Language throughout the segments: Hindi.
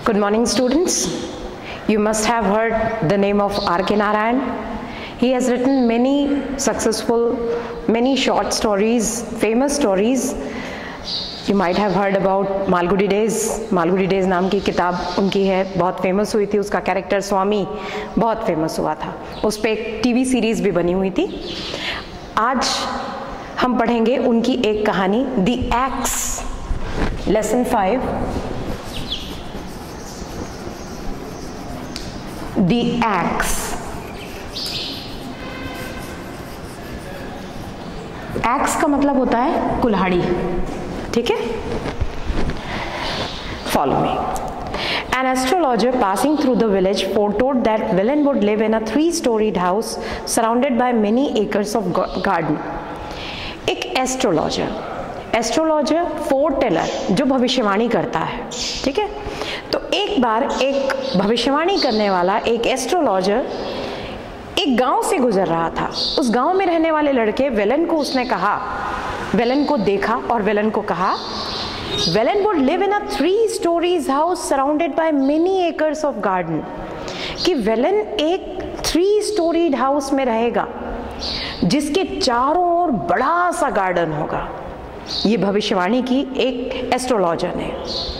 Good morning, students. You must have heard the name of R.K. Narayan. He has written many short stories, famous stories. You might have heard about Malgudi Days. Malgudi Days नाम की किताब उनकी है, बहुत फेमस हुई थी. उसका कैरेक्टर स्वामी बहुत फेमस हुआ था. उस पर एक टीवी सीरीज भी बनी हुई थी. आज हम पढ़ेंगे उनकी एक कहानी, the axe, lesson 5. The axe. Axe का मतलब होता है कुल्हाड़ी. ठीक है, follow me. An astrologer passing through the village foretold that villain would live in a 3-storied house surrounded by many acres of garden. एक एस्ट्रोलॉजर फोरटेलर जो भविष्यवाणी करता है. ठीक है, तो एक बार एक भविष्यवाणी करने वाला एक एस्ट्रोलॉजर एक गांव से गुजर रहा था. उस गांव में रहने वाले लड़के विलन को उसने कहा, विलन को देखा और विलन को कहा, Velan would live in a 3 stories house surrounded by many acres of garden. कि विलन एक 3-storied हाउस में रहेगा जिसके चारों ओर बड़ा सा गार्डन होगा. ये भविष्यवाणी की एक एस्ट्रोलॉजर ने.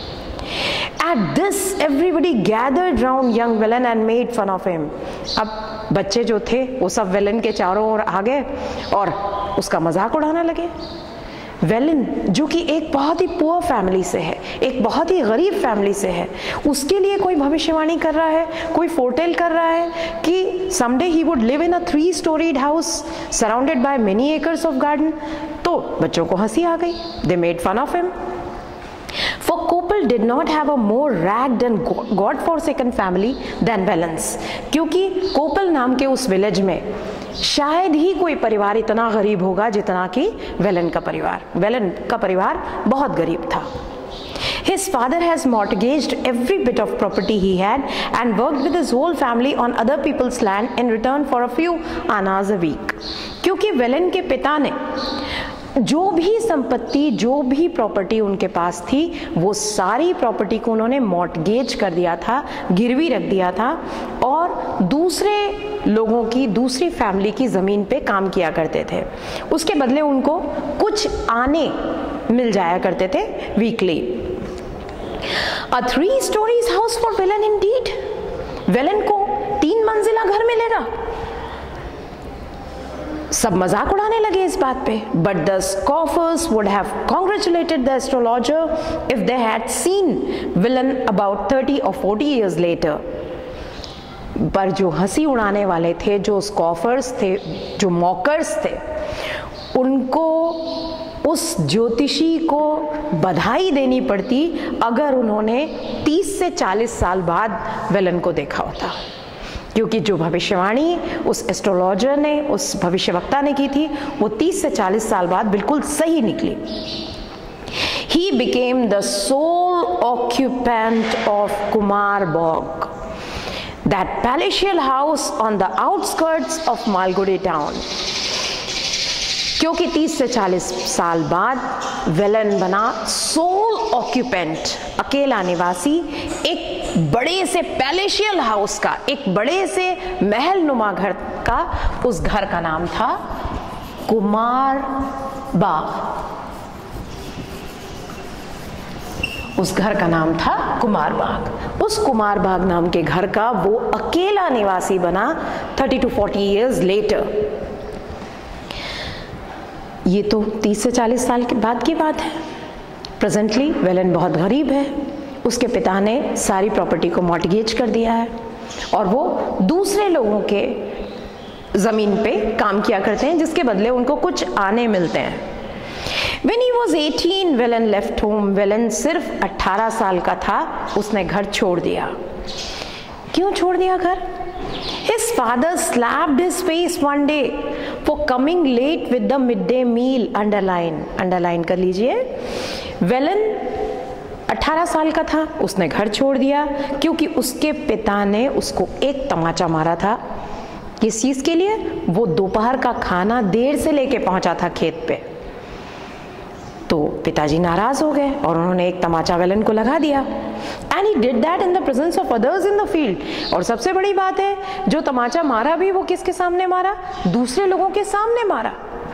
At this, everybody gathered round young villain and made fun of him. अब बच्चे जो थे वो सब विलन के चारों ओर आ गए और उसका मजाक उड़ाने लगे. विलन जो कि एक बहुत ही पुअर फैमिली से है, एक बहुत ही गरीब फैमिली से है, उसके लिए कोई भविष्यवाणी कर रहा है, कोई फोरटेल कर रहा है कि someday he would live in a 3-storied house surrounded by many acres of garden. तो बच्चों को हंसी आ गई. They made fun of him. For Kopal did not have a more ragged and God-forsaken family than Velen's. क्योंकि कोपल नाम के उस विलेज में शायद ही कोई परिवार इतना गरीब होगा जितना कि वेलन का परिवार. वेलन का परिवार बहुत गरीब था. His father has mortgaged every bit of property he had and worked with his whole family on other people's land in return for a few annas a week. क्योंकि वेलन के पिता ने जो भी संपत्ति, जो भी प्रॉपर्टी उनके पास थी, वो सारी प्रॉपर्टी को उन्होंने मॉर्टगेज कर दिया था, गिरवी रख दिया था और दूसरे लोगों की, दूसरी फैमिली की ज़मीन पे काम किया करते थे. उसके बदले उनको कुछ आने मिल जाया करते थे weekly. A 3 stories house for villain indeed. Velan को 3 मंजिला घर मिलेगा. सब मजाक उड़ाने लगे इस बात पे. But the scoffers would have congratulated the astrologer if they had seen villain about 30 or 40 years later. पर जो हंसी उड़ाने वाले थे, जो स्कॉफर्स थे, जो मॉकर्स थे, उनको उस ज्योतिषी को बधाई देनी पड़ती अगर उन्होंने 30 से 40 साल बाद विलन को देखा होता. क्योंकि जो भविष्यवाणी उस एस्ट्रोलॉजर ने, उस भविष्यवक्ता ने की थी, वो 30 से 40 साल बाद बिल्कुल सही निकली. He became the sole occupant of Kumar Bog, that palatial house on the outskirts of Malgudi town. क्योंकि 30 से 40 साल बाद विलन बना सोल ऑक्यूपेंट, अकेला निवासी, एक बड़े से पैलेशियल हाउस का, एक बड़े से महल नुमा घर का. उस घर का नाम था कुमार बाग. उस घर का नाम था कुमार बाग. उस कुमार बाग नाम के घर का वो अकेला निवासी बना 30 to 40 years later. ये तो 30 से 40 साल के बाद की बात है. प्रेजेंटली विलन बहुत गरीब है. उसके पिता ने सारी प्रॉपर्टी को मॉर्टगेज कर दिया है और वो दूसरे लोगों के ज़मीन पे काम किया करते हैं जिसके बदले उनको कुछ आने मिलते हैं. When he was 18, Velan left home. Velan सिर्फ 18 साल का था. उसने घर छोड़ दिया. क्यों छोड़ दिया घर? His father slapped his face one day for coming late with the midday meal. Underline कर लीजिए. विलन 18 साल का था. उसने घर छोड़ दिया क्योंकि उसके पिता ने उसको एक तमाचा मारा था. किस चीज के लिए? वो दोपहर का खाना देर से लेके पहुंचा था खेत पे. तो पिताजी नाराज हो गए और उन्होंने एक तमाचा विलन को लगा दिया. And he did that in the presence of others in the field. और सबसे बड़ी बात है, जो तमाचा मारा भी वो किसके सामने मारा? दूसरे लोगों के सामने मारा।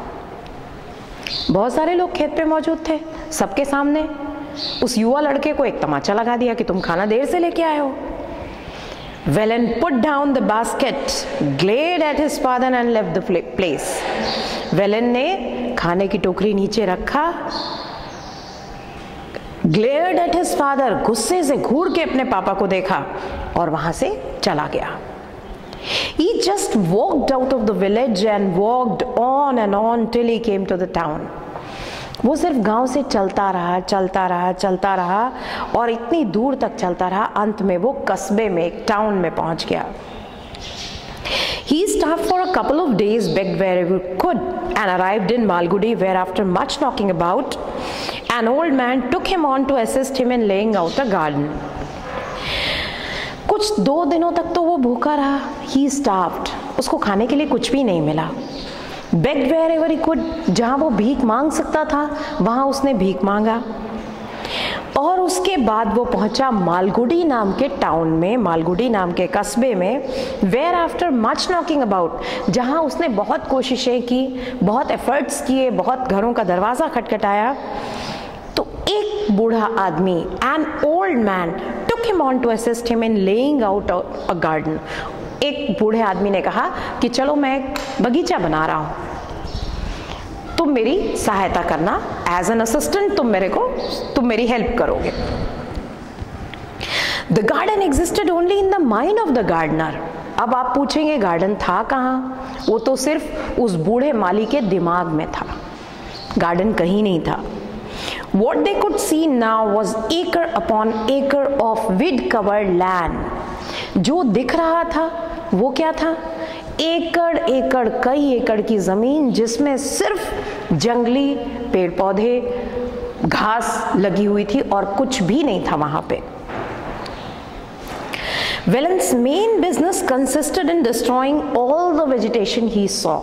बहुत सारे लोग खेत पे मौजूद थे, सबके सामने उस युवा लड़के को एक तमाचा लगा दिया कि तुम खाना देर से लेके आए हो। Velen put down the basket, glared at his father and left the place. Velen ने खाने की टोकरी नीचे रखा, glared at his father, गुस्से से घूर के अपने पापा को देखा और वहां से चला गया। He just walked out of the village and walked on and on till he came to the town. वो सिर्फ गांव से चलता रहा और इतनी दूर तक चलता रहा, अंत में वो कस्बे में, एक टाउन में पहुंच गया। He stopped for a couple of days, begged wherever he could, and arrived in Malgudi, where after much knocking about, an old man took him on to assist him in laying out a garden. कुछ 2 दिनों तक तो वो भूखा रहा। He starved, उसको खाने के लिए कुछ भी नहीं मिला। Begged wherever he could, जहाँ वो भीख मांग सकता था वहाँ उसने भीख मांगा। और उसके बाद वो पहुंचा मालगुडी नाम के टाउन में, मालगुडी नाम के कस्बे में, where after much knocking about, जहां उसने बहुत कोशिशें की, बहुत एफर्ट्स किए, बहुत घरों का दरवाज़ा खटखटाया, तो एक बूढ़ा आदमी, an old man, took him on to assist him in laying out a garden. एक बूढ़े आदमी ने कहा कि चलो मैं एक बगीचा बना रहा हूँ, तुम मेरी सहायता करना, एज एन असिस्टेंट तुम मेरी हेल्प करोगे। The garden existed only in the mind of the gardener. अब आप पूछेंगे गार्डन था कहाँ? वो तो सिर्फ उस बूढ़े माली के दिमाग में था, गार्डन कहीं नहीं था। What they could see now was acre upon acre of weed covered land। जो दिख रहा था वो क्या था? एकड़ एकड़, कई एकड़ की जमीन जिसमें सिर्फ जंगली पेड़ पौधे, घास लगी हुई थी और कुछ भी नहीं था वहां पे। Velen's main business consisted in destroying all the vegetation he saw।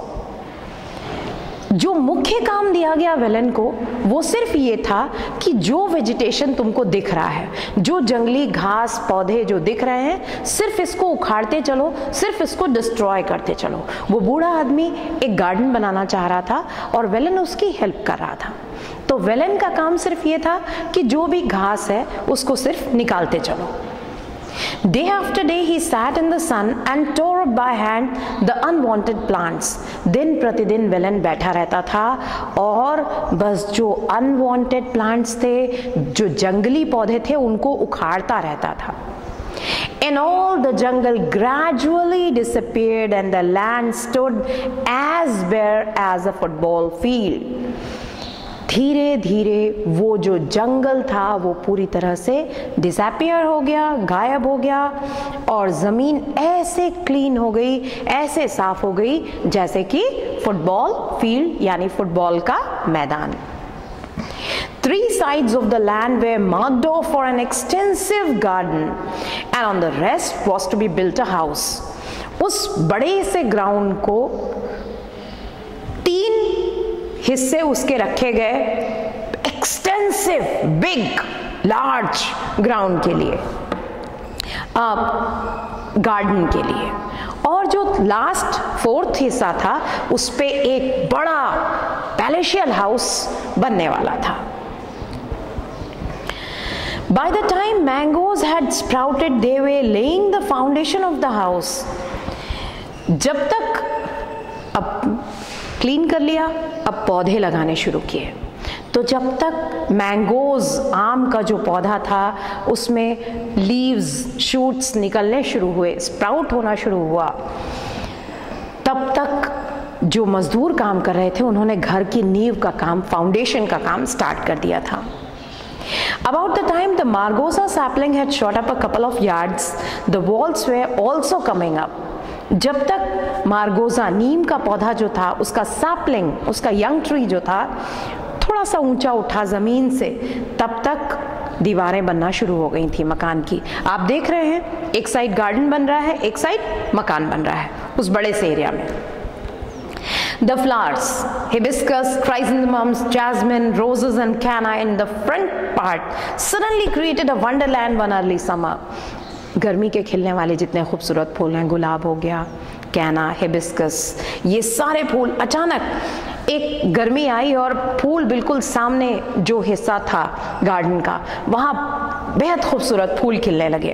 जो मुख्य काम दिया गया वेलन को वो सिर्फ ये था कि जो वेजिटेशन तुमको दिख रहा है, जो जंगली घास पौधे जो दिख रहे हैं, सिर्फ इसको उखाड़ते चलो, सिर्फ इसको डिस्ट्रॉय करते चलो। वो बूढ़ा आदमी एक गार्डन बनाना चाह रहा था और वेलन उसकी हेल्प कर रहा था। तो वेलन का काम सिर्फ ये था कि जो भी घास है उसको सिर्फ निकालते चलो। Day after day he sat in the sun and tore up by hand the unwanted plants। दिन प्रतिदिन वेलन बैठा रहता था और बस जो अनवांटेड प्लांट्स थे, जो जंगली पौधे थे, उनको उखाड़ता रहता था। And all the jungle gradually disappeared and the land stood as bare as a football field। धीरे धीरे वो जो जंगल था वो पूरी तरह से डिसअपियर हो गया, गायब हो गया, और ज़मीन ऐसे क्लीन हो गई, ऐसे साफ हो गई जैसे कि फुटबॉल फील्ड यानी फुटबॉल का मैदान। 3 sides of the land were marked off for an extensive garden and on the rest was to be built a house। उस बड़े से ग्राउंड को 3 हिस्से उसके रखे गए, एक्सटेंसिव, बिग, लार्ज ग्राउंड के लिए, गार्डन के लिए, और जो लास्ट 4th हिस्सा था उस पे एक बड़ा पैलेशियल हाउस बनने वाला था। By the time mangoes had sprouted, they were laying the foundation of the house। जब तक, अब क्लीन कर लिया, अब पौधे लगाने शुरू किए। तो जब तक मैंगोज, आम का जो पौधा था, उसमें लीव्स, शूट्स निकलने शुरू हुए, स्प्राउट होना शुरू हुआ, तब तक जो मजदूर काम कर रहे थे उन्होंने घर की नींव का काम, फाउंडेशन का काम स्टार्ट कर दिया था। About the time the margosa sapling had shot up a couple of yards, the walls were also coming up। जब तक मार्गोजा, नीम का पौधा जो था, उसका सैपलिंग, उसका यंग ट्री जो था, थोड़ा सा ऊंचा उठा जमीन से, तब तक दीवारें बनना शुरू हो गई थी मकान की। आप देख रहे हैं एक साइड गार्डन बन रहा है, एक साइड मकान बन रहा है उस बड़े से एरिया में। The flowers, hibiscus, chrysanthemums, jasmine, roses and canna in the front part suddenly created a wonderland one early summer. गर्मी के खिलने वाले जितने खूबसूरत फूल हैं, गुलाब हो गया, कैना, हिबिस्कस, ये सारे फूल अचानक एक गर्मी आई और फूल बिल्कुल सामने जो हिस्सा था गार्डन का, वहाँ बेहद खूबसूरत फूल खिलने लगे।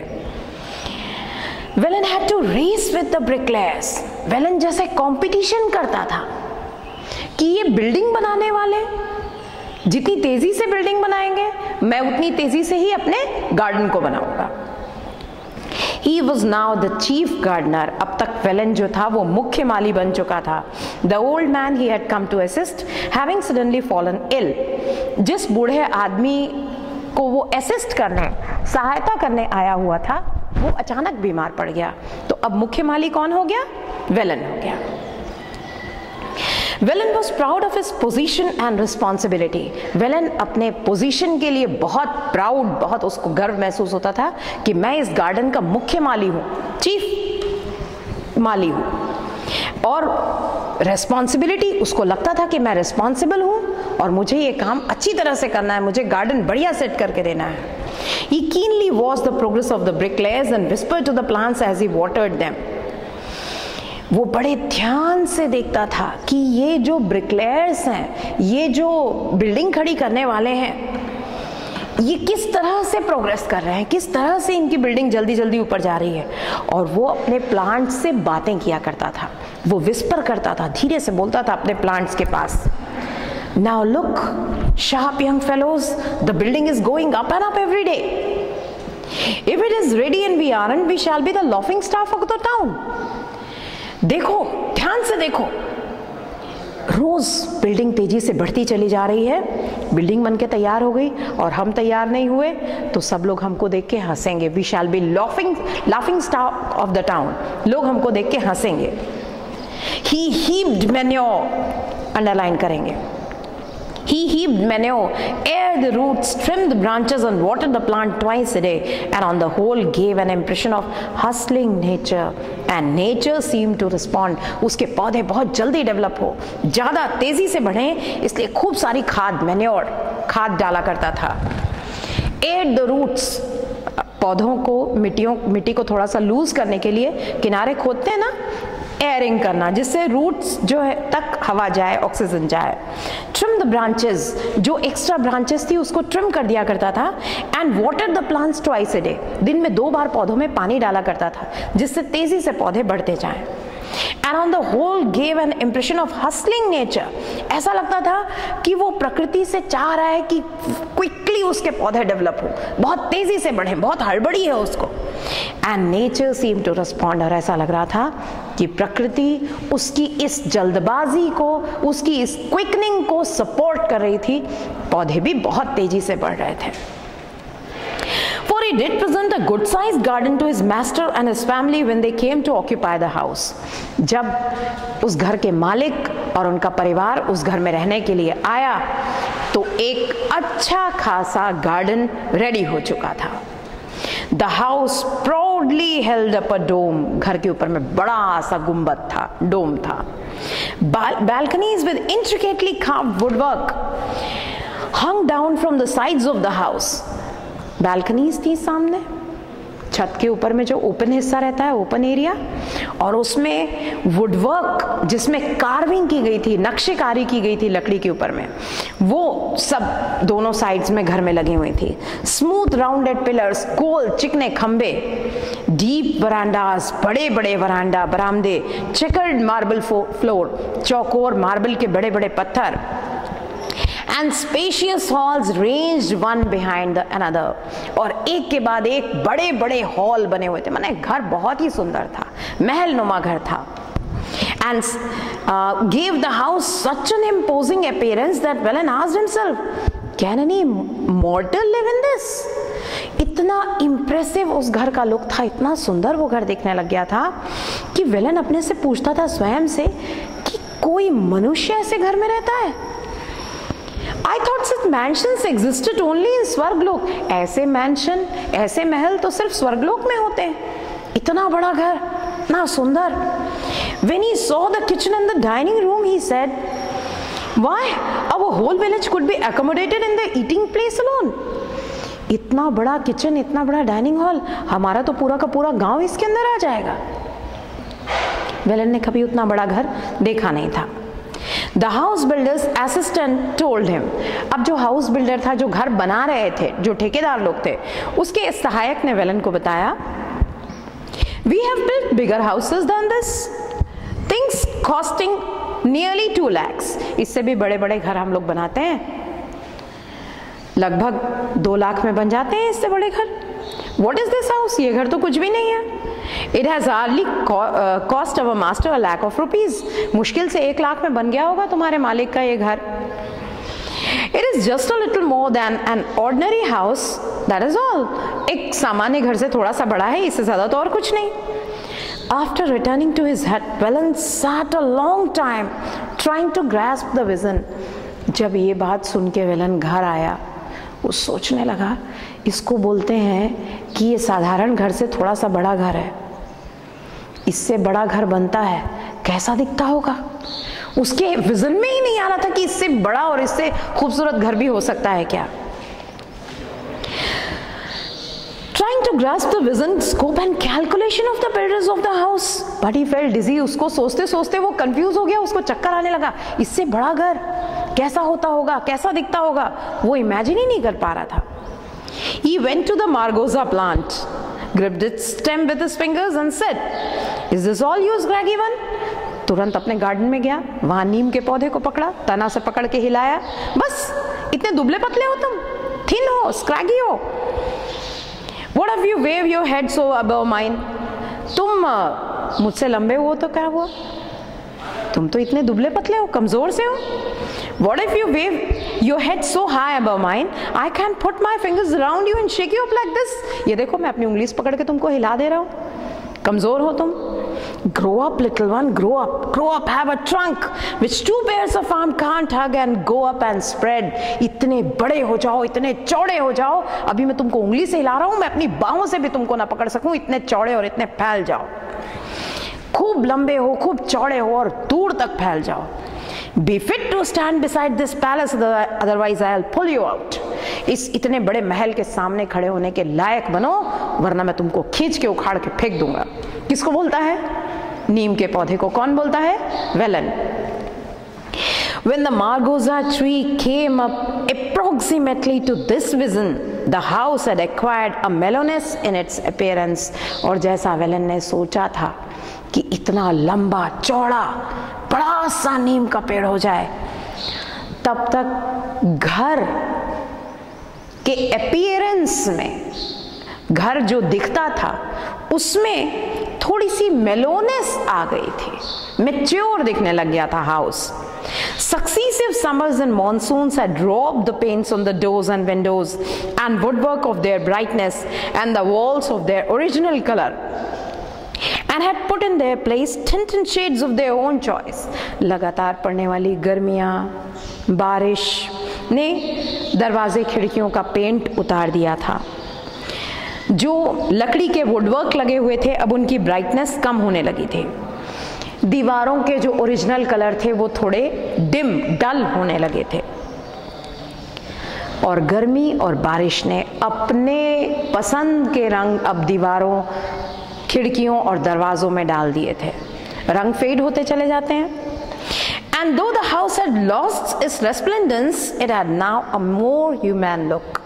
Velan had to race with the bricklayers. Velan जैसे कंपटीशन करता था कि ये बिल्डिंग बनाने वाले जितनी तेजी से बिल्डिंग बनाएंगे, मैं उतनी तेजी से ही अपने गार्डन को बनाऊंगा। He was now the chief gardener. अब तक वेलन जो था वो मुख्य माली बन चुका था। The old man he had come to assist, having suddenly fallen ill. जिस बूढ़े आदमी को वो असिस्ट करने, सहायता करने आया हुआ था, वो अचानक बीमार पड़ गया। तो अब मुख्य माली कौन हो गया? वेलन हो गया। Velan was proud of his position and responsibility. Velan अपने पोजीशन के लिए बहुत प्राउड, बहुत उसको गर्व महसूस होता था कि मैं इस गार्डन का मुख्य माली हूँ, चीफ माली हूँ। और रेस्पॉन्सिबिलिटी, उसको लगता था कि मैं रिस्पॉन्सिबल हूँ और मुझे ये काम अच्छी तरह से करना है, मुझे गार्डन बढ़िया सेट करके देना है। He keenly watched the progress of the bricklayers and whispered to the plants as he watered them. वो बड़े ध्यान से देखता था कि ये जो ब्रिकलेयर्स हैं, ये जो बिल्डिंग खड़ी करने वाले हैं, ये किस तरह से प्रोग्रेस कर रहे हैं, किस तरह से इनकी बिल्डिंग जल्दी जल्दी ऊपर जा रही है। और वो अपने प्लांट्स से बातें किया करता था, वो विस्पर करता था, धीरे से बोलता था अपने प्लांट्स के पास। Now look, sharp young fellows, the building is going up and up every day. If it is ready and we aren't, we shall be the laughing stock of the town. देखो, ध्यान से देखो, रोज बिल्डिंग तेजी से बढ़ती चली जा रही है। बिल्डिंग बनके तैयार हो गई और हम तैयार नहीं हुए तो सब लोग हमको देख के हंसेंगे। We shall be laughing stock of the town. लोग हमको देख के हंसेंगे। He heaped manure, अंडरलाइन करेंगे। He heaped manure, aired the roots, trimmed the branches and watered the plant twice a day, and on the whole gave an impression of hustling nature, and nature seemed to respond. उसके पौधे बहुत जल्दी डेवलप हो, ज़्यादा तेजी से बढ़े, इसलिए खूब सारी खाद, मैन्योर, खाद डाला करता था। Aired the roots, पौधों को, मिट्टी को थोड़ा सा लूज करने के लिए किनारे खोदते हैं ना, एयरिंग करना, जिससे रूट्स जो है तक हवा जाए, ऑक्सीजन जाए। ट्रिम द ब्रांचेस, जो एक्स्ट्रा ब्रांचेस थी उसको ट्रिम कर दिया करता था। And water the plants twice a day, दिन में 2 बार पौधों में पानी डाला करता था, जिससे तेजी से पौधे बढ़ते जाएं। And on the whole gave an impression of hustling nature. ऐसा लगता था कि वो प्रकृति से चाह रहा है कि क्विकली उसके पौधे डेवलप हो, बहुत तेजी से बढ़े, बहुत हड़बड़ी है उसको। And nature seemed to respond, और ऐसा लग रहा था कि प्रकृति उसकी इस जल्दबाजी को, उसकी इस क्विकनिंग को सपोर्ट कर रही थी। पौधे भी बहुत तेजी से बढ़ रहे थे। For he did present a good-sized garden to his master and his family when they came to occupy the house. जब उस घर के मालिक और उनका परिवार उस घर में रहने के लिए आया तो एक अच्छा खासा गार्डन रेडी हो चुका था। The house proudly held up a dome. घर के ऊपर में बड़ा सा गुंबद था, डोम था। Balconies with intricately carved woodwork hung down from the sides of the house. Balconies थी सामने, छत के ऊपर में जो ओपन हिस्सा रहता है, ओपन एरिया, और उसमें वुडवर्क जिसमें कार्विंग की गई थी, नक्शेकारी की गई थी लकड़ी के ऊपर में, वो सब दोनों साइड्स में घर में लगी हुई थी। स्मूथ राउंडेड पिलर्स, गोल चिकने खंबे, डीप वरांडास, बड़े बड़े बरामदे, चेकर्ड मार्बल फ्लोर, चौकोर मार्बल के बड़े बड़े पत्थर, and spacious halls ranged one behind the another, और एक के बाद एक बड़े बड़े हॉल बने हुए थे। माने घर बहुत ही सुंदर था, महल नुमा घर था। and gave the house such an imposing appearance that Velen asked himself, can any mortal live in this? इतना इम्प्रेसिव उस घर का लुक था, इतना सुंदर वो घर देखने लग गया था कि वेलन अपने से पूछता था स्वयं से कि कोई मनुष्य ऐसे घर में रहता है। I thought such mansions existed only in स्वर्गलोक। ऐसे मैंशन, ऐसे महल तो सिर्फ स्वर्गलोक में होते हैं। इतना बड़ा घर, इतना सुंदर। When he saw the kitchen and the dining room, he said, "Why, our whole village could be accommodated in the eating place alone." इतना बड़ा किचन, इतना बड़ा डाइनिंग हॉल, हमारा तो पूरा का पूरा गांव इसके अंदर आ जाएगा। वेलन ने कभी उतना बड़ा घर देखा नहीं था। The house builder's assistant told him, अब जो हाउस बिल्डर था, जो घर बना रहे थे, जो ठेकेदार लोग थे, उसके सहायक ने वेलन को बताया, We have built bigger houses than this, things costing nearly 2 lakhs. इससे भी बड़े बड़े घर हम लोग बनाते हैं, लगभग 2 लाख में बन जाते हैं इससे बड़े घर। What is this house? ये घर तो कुछ भी नहीं है। It has hardly cost our master a lakh of rupees. मुश्किल से 1 लाख में बन गया होगा तुम्हारे मालिक का ये घर। It is just a little more than an ordinary house. That is all. एक सामान्य घर से थोड़ा सा बड़ा है, इससे ज़्यादा तो और कुछ नहीं। After returning to his hut, Velan sat a long time trying to grasp the vision. जब ये बात सुन के वेलन घर आया, वो सोचने लगा, इसको बोलते हैं कि ये साधारण घर से थोड़ा सा बड़ा घर है, इससे बड़ा घर बनता है, कैसा दिखता होगा। उसके विजन में ही नहीं आ रहा था कि इससे बड़ा और इससे खूबसूरत घर भी हो सकता है क्या। Trying to grasp the vision, scope and calculation of the builders of the house, but he felt dizzy. उसको सोचते सोचते वो कंफ्यूज हो गया, उसको चक्कर आने लगा। इससे बड़ा घर कैसा होता होगा, कैसा दिखता होगा, वो इमेजिन ही नहीं कर पा रहा था। He went to the margosa plant, gripped its stem with his fingers and said, "Is this all you, scraggy one?" तुरंत अपने गार्डन में गया, वहां नीम के पौधे को पकड़ा, तना से पकड़ के हिलाया। बस इतने दुबले पतले हो तुम, थिन हो, स्क्रैगी हो। What have you waved your head so above mine? तुम मुझसे लंबे हो तो क्या हुआ, तुम तो इतने दुबले पतले हो, कमजोर से हो। What if you wave your head so high above mine? I can put my fingers around you and shake you up like this. ये देखो, मैं अपनी उंगली से पकड़ के तुमको हिला दे रहा हूँ, कमजोर हो तुम। Grow up, little one, grow up. Grow up, have a trunk which 2 pairs of arms can't hug and go up and spread. इतने बड़े हो जाओ, इतने चौड़े हो जाओ। अभी मैं तुमको उंगली से हिला रहा हूँ, मैं अपनी बाहों से भी तुमको ना पकड़ सकूं, इतने चौड़े और इतने फैल जाओ। खूब लंबे हो, खूब चौड़े हो और दूर तक फैल जाओ। Be fit to stand beside this palace, otherwise I'll pull you out. इस इतने बड़े महल के सामने खड़े होने के लायक बनो, वरना मैं तुमको खींच के उखाड़ के फेंक दूंगा। किसको बोलता है? नीम के पौधे को। कौन बोलता है? Velan. When the margosa tree came up approximately to this vision, the house had acquired a mellowness in its appearance. और जैसा वेलन ने सोचा था कि इतना लंबा चौड़ा बड़ा सा नीम का पेड़ हो जाए, तब तक घर के अपीयरेंस में, घर जो दिखता था उसमें थोड़ी सी मेलोनेस आ गई थी, मैच्योर दिखने लग गया था house. Successive summers and monsoons had robbed the paints on the doors and windows and woodwork of their brightness and the walls of their original color, and had put in their place tint and shades of their own choice. लगातार पड़ने वाली गर्मियाँ, बारिश ने दरवाजे खिड़कियों का पेंट उतार दिया था। जो लकड़ी के वुडवर्क लगे हुए थे, अब उनकी ब्राइटनेस कम होने लगी थी। दीवारों के जो ओरिजिनल कलर थे वो थोड़े डिम, डल होने लगे थे। और गर्मी और बारिश ने अपने पसंद के रंग अब दीवारों, खिड़कियों और दरवाजों में डाल दिए थे। रंग फेड होते चले जाते हैं। And though the house had lost its resplendence, it had now a more human look.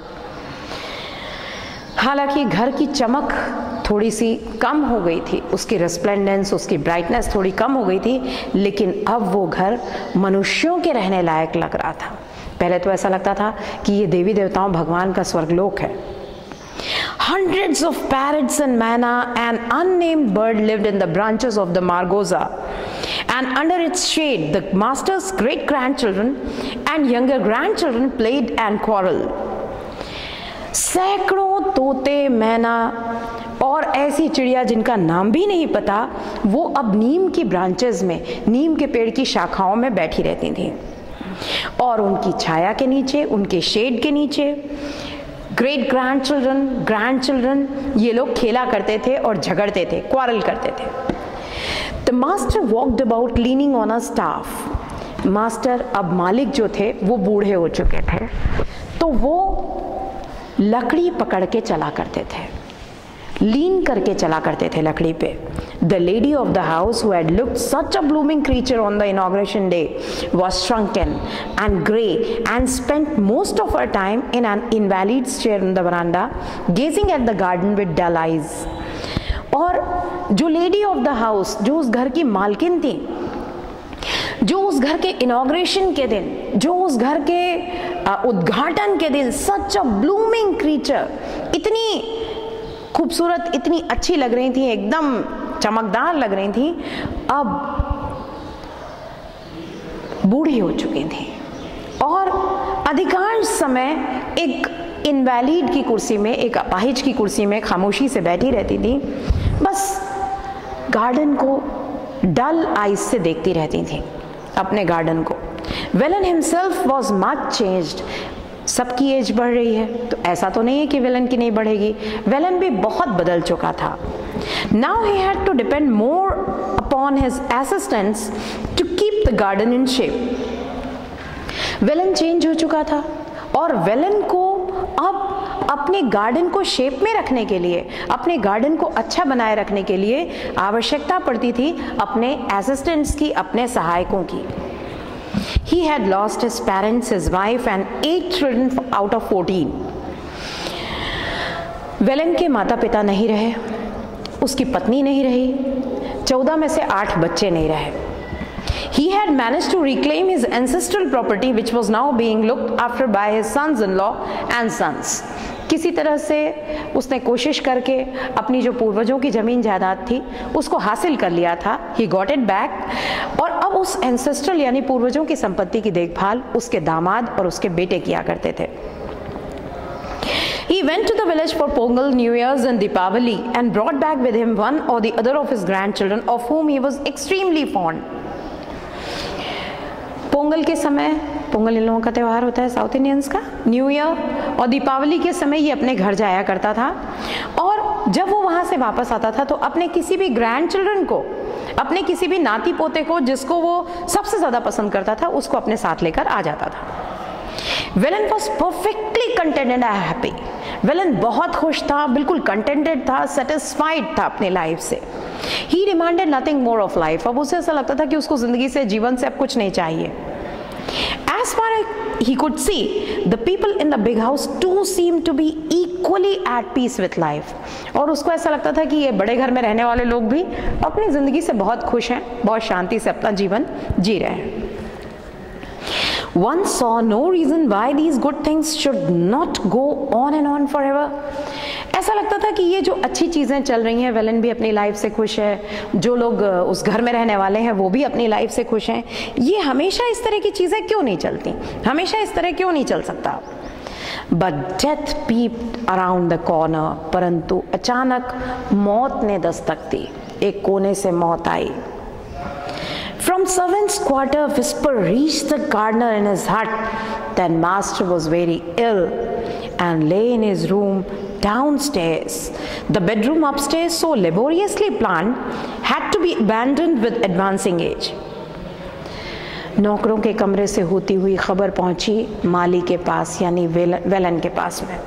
हालांकि घर की चमक थोड़ी सी कम हो गई थी, उसकी रेस्प्लेंडेंस, उसकी ब्राइटनेस थोड़ी कम हो गई थी, लेकिन अब वो घर मनुष्यों के रहने लायक लग रहा था। पहले तो ऐसा लगता था कि ये देवी देवताओं, भगवान का स्वर्गलोक है। Hundreds of parrots and manna and unnamed bird lived in the branches of the margosa, and under its shade the master's great grandchildren and younger grandchildren played and quarreled. सैकड़ों तोते, मैना और ऐसी चिड़िया जिनका नाम भी नहीं पता, वो अब नीम की ब्रांचेस में, नीम के पेड़ की शाखाओं में बैठी रहती थी, और उनकी छाया के नीचे, उनके शेड के नीचे ग्रेट ग्रैंडचिल्ड्रन, ये लोग खेला करते थे और झगड़ते थे, क्वारल करते थे। The master walked about leaning on a staff. Master, अब मालिक जो थे वो बूढ़े हो चुके थे, तो वो लकड़ी पकड़ के चला करते थे, लीन करके चला करते थे लकड़ी पे। The lady of the house, who had looked such a blooming creature on the inauguration day, was shrunken and grey and spent most of her time in an invalid's chair in the veranda, gazing at the garden with dull eyes. और जो लेडी ऑफ द हाउस, जो उस घर की मालकिन थी, जो उस घर के इनॉग्रेशन के दिन, जो उस घर के उद्घाटन के दिन सच अ ब्लूमिंग क्रीचर, इतनी खूबसूरत, इतनी अच्छी लग रही थी, एकदम चमकदार लग रही थी, अब बूढ़ी हो चुकी थी और अधिकांश समय एक इनवैलिड की कुर्सी में, एक अपाहिज की कुर्सी में खामोशी से बैठी रहती थी, बस गार्डन को डल आइज से देखती रहती थी, अपने गार्डन को। Velan himself was much changed. सबकी एज बढ़ रही है तो ऐसा तो नहीं है कि वेलन की नहीं बढ़ेगी, वेलन भी बहुत बदल चुका था। Now he had to depend more upon his assistants to keep the garden in shape. Velan change हो चुका था और वेलन को अब अपने गार्डन को शेप में रखने के लिए, अपने गार्डन को अच्छा बनाए रखने के लिए आवश्यकता पड़ती थी अपने असिस्टेंट्स की, अपने सहायकों की। He had lost his parents, his wife and 8 children out of 14. Velan के माता पिता नहीं रहे, उसकी पत्नी नहीं रही, 14 में से 8 बच्चे नहीं रहे। He had managed to reclaim his ancestral property which was now being looked after by his sons-in-law and sons. किसी तरह से उसने कोशिश करके अपनी जो पूर्वजों की ज़मीन जायदाद थी उसको हासिल कर लिया था। He got it back और अब उस एंसेस्ट्रल यानी पूर्वजों की संपत्ति की देखभाल उसके दामाद और उसके बेटे किया करते थे। He went to the village for Pongal, New Year's and Deepavali and brought back with him one or the other of his grandchildren of whom he was extremely fond. Pongal के समय, पोंगल इन लोगों का त्यौहार होता है साउथ इंडियंस का, न्यू ईयर और दीपावली के समय ये अपने घर जाया करता था और जब वो वहाँ से वापस आता था तो अपने किसी भी ग्रैंड चिल्ड्रन को, अपने किसी भी नाती पोते को जिसको वो सबसे ज़्यादा पसंद करता था उसको अपने साथ लेकर आ जाता था। Velan was perfectly contented and happy. Velan बहुत खुश था, बिल्कुल कंटेंटेड था, सेटिस्फाइड था अपनी लाइफ से। He demanded nothing more of life. अब उसे ऐसा लगता था कि उसको जिंदगी से, जीवन से अब कुछ नहीं चाहिए। As far as he could see, the people in the big house too seemed to be equally at peace with life. और उसको ऐसा लगता था कि ये बड़े घर में रहने वाले लोग भी अपनी जिंदगी से बहुत खुश हैं, बहुत शांति से अपना जीवन जी रहे हैं। One saw no reason why these good things should not go on and on forever. ऐसा लगता था कि ये जो अच्छी चीज़ें चल रही हैं, वेलन भी अपनी लाइफ से खुश है, जो लोग उस घर में रहने वाले हैं वो भी अपनी लाइफ से खुश हैं, ये हमेशा इस तरह की चीज़ें क्यों नहीं चलती, हमेशा इस तरह क्यों नहीं चल सकता। But death peeped around the corner. परंतु अचानक मौत ने दस्तक दी, एक कोने से मौत आई। From servants' quarter, whisper reached the gardener in his hut that master was very ill and lay in his room downstairs. The bedroom upstairs, so laboriously planned, had to be abandoned with advancing age. नौकरों के कमरे से होती हुई खबर पहुंची माली के पास यानी वेलन के पास में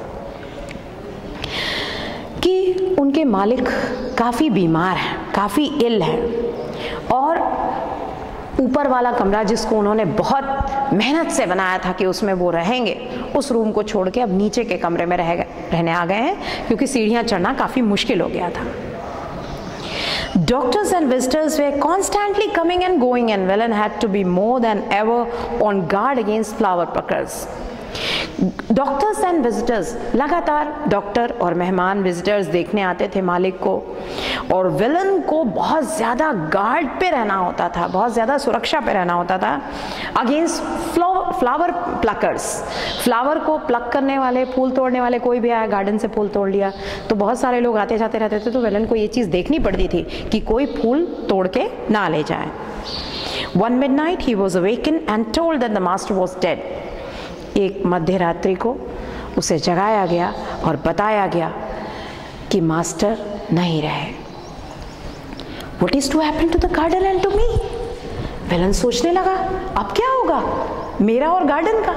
कि उनके मालिक काफ़ी बीमार हैं, काफ़ी इल हैं और ऊपर वाला कमरा जिसको उन्होंने बहुत मेहनत से बनाया था कि उसमें वो रहेंगे, उस रूम को छोड़ के अब नीचे के कमरे में रहने आ गए हैं क्योंकि सीढ़ियाँ चढ़ना काफ़ी मुश्किल हो गया था। Doctors and visitors were constantly coming and going and Velan had to be more than ever on guard against flower pluckers. Doctors and visitors, लगातार डॉक्टर और मेहमान विजिटर्स देखने आते थे मालिक को और वेलन को बहुत ज़्यादा गार्ड पे रहना होता था, बहुत ज़्यादा सुरक्षा पे रहना होता था अगेंस्ट फ्लावर प्लकर्स। फ्लावर को प्लक करने वाले, फूल तोड़ने वाले, कोई भी आया गार्डन से फूल तोड़ लिया तो बहुत सारे लोग आते जाते रहते थे, तो वेलन को ये चीज़ देखनी पड़ती थी कि कोई फूल तोड़ के ना ले जाए। One midnight he was awakened and told that the master was dead. एक मध्य रात्रि को उसे जगाया गया और बताया गया कि मास्टर नहीं रहे। What is to happen to the garden and to me? Velan सोचने लगा, अब क्या होगा मेरा और गार्डन का।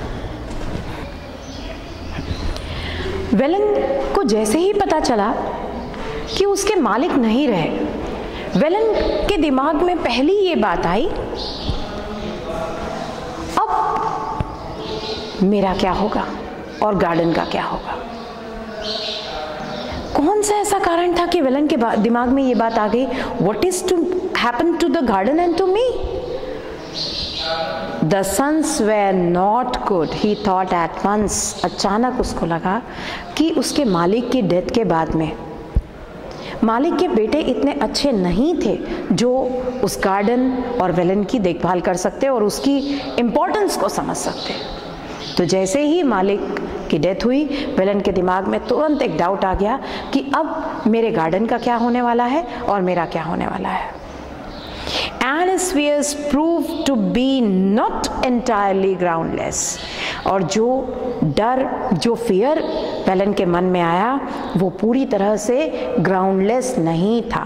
वेलन को जैसे ही पता चला कि उसके मालिक नहीं रहे, वेलन के दिमाग में पहली ये बात आई, अब मेरा क्या होगा और गार्डन का क्या होगा। कौन सा ऐसा कारण था कि वेलन के दिमाग में ये बात आ गई, what is to happen to the garden and to me. The sons were not good, he thought at once. अचानक उसको लगा कि उसके मालिक की डेथ के बाद में मालिक के बेटे इतने अच्छे नहीं थे जो उस गार्डन और वेलन की देखभाल कर सकते और उसकी इम्पोर्टेंस को समझ सकते। तो जैसे ही मालिक की डेथ हुई, वेलन के दिमाग में तुरंत एक डाउट आ गया कि अब मेरे गार्डन का क्या होने वाला है और मेरा क्या होने वाला है। And his fears proved to be not entirely groundless. और जो डर, जो फियर वेलन के मन में आया वो पूरी तरह से ग्राउंडलेस नहीं था।